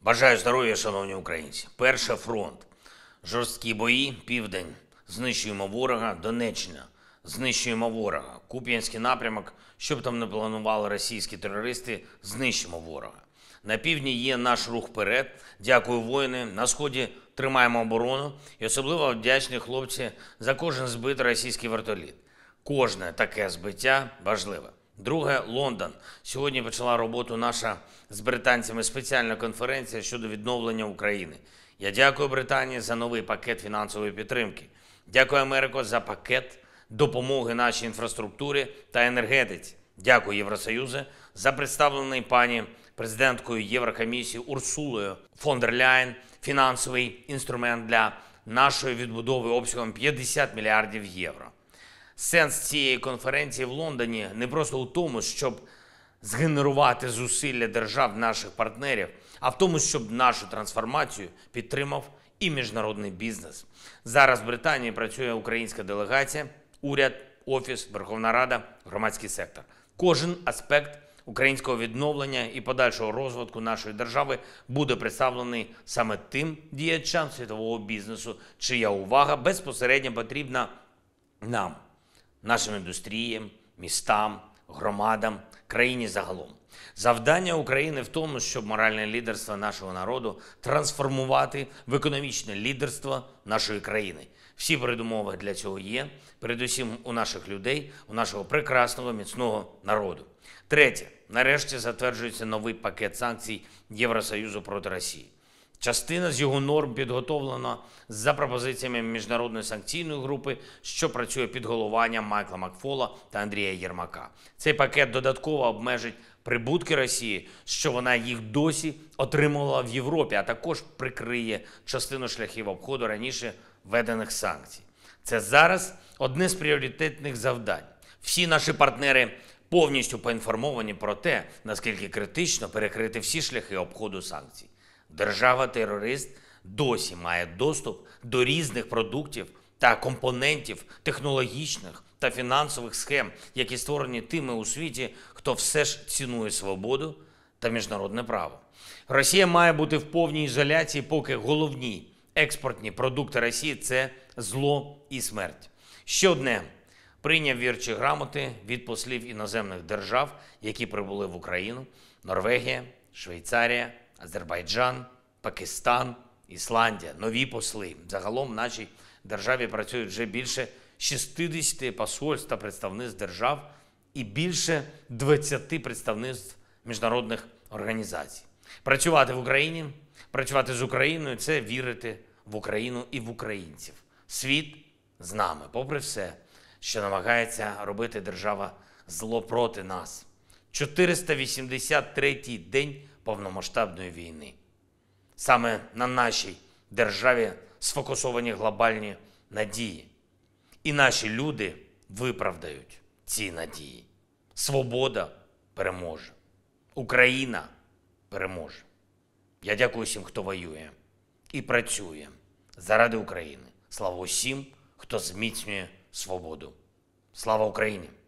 Бажаю здоров'я, шановні українці. Перше фронт. Жорсткі бої, південь. Знищуємо ворога, Донеччина. Знищуємо ворога. Куп'янський напрямок, що б там не планували російські терористи, знищимо ворога. На півдні є наш рух вперед. Дякую, воїни. На сході тримаємо оборону. І особливо вдячні хлопці за кожен збитий російський вертоліт. Кожне таке збиття важливе. Друге – Лондон. Сьогодні почала роботу наша з британцями спеціальна конференція щодо відновлення України. Я дякую Британії за новий пакет фінансової підтримки. Дякую, Америко, за пакет допомоги нашій інфраструктурі та енергетиці. Дякую, Євросоюзу, за представлений пані президенткою Єврокомісії Урсулою фон дер Ляєн фінансовий інструмент для нашої відбудови обсягом 50 мільярдів євро. Сенс цієї конференції в Лондоні не просто у тому, щоб згенерувати зусилля держав наших партнерів, а в тому, щоб нашу трансформацію підтримав і міжнародний бізнес. Зараз в Британії працює українська делегація, уряд, офіс, Верховна Рада, громадський сектор. Кожен аспект українського відновлення і подальшого розвитку нашої держави буде представлений саме тим діячам світового бізнесу, чия увага безпосередньо потрібна нам, нашим індустріям, містам, громадам, країні загалом. Завдання України в тому, щоб моральне лідерство нашого народу трансформувати в економічне лідерство нашої країни. Всі передумови для цього є, передусім у наших людей, у нашого прекрасного, міцного народу. Третє. Нарешті затверджується новий пакет санкцій Євросоюзу проти Росії. Частина з його норм підготовлена за пропозиціями Міжнародної санкційної групи, що працює під головуванням Майкла Макфола та Андрія Єрмака. Цей пакет додатково обмежить прибутки Росії, що вона їх досі отримувала в Європі, а також прикриє частину шляхів обходу раніше введених санкцій. Це зараз одне з пріоритетних завдань. Всі наші партнери повністю поінформовані про те, наскільки критично перекрити всі шляхи обходу санкцій. Держава-терорист досі має доступ до різних продуктів та компонентів технологічних та фінансових схем, які створені тими у світі, хто все ж цінує свободу та міжнародне право. Росія має бути в повній ізоляції, поки головні експортні продукти Росії – це зло і смерть. Ще одне. Прийняв вірчі грамоти від послів іноземних держав, які прибули в Україну: Норвегія, Швейцарія, Азербайджан, Пакистан, Ісландія. Нові посли. Загалом в нашій державі працюють вже більше 60 посольств та представництв держав і більше 20 представництв міжнародних організацій. Працювати в Україні, працювати з Україною – це вірити в Україну і в українців. Світ з нами, попри все, що намагається робити держава зло проти нас. 483-й день повномасштабної війни. Саме на нашій державі сфокусовані глобальні надії. І наші люди виправдають ці надії. Свобода переможе. Україна переможе. Я дякую всім, хто воює і працює заради України. Слава усім, хто зміцнює свободу. Слава Україні!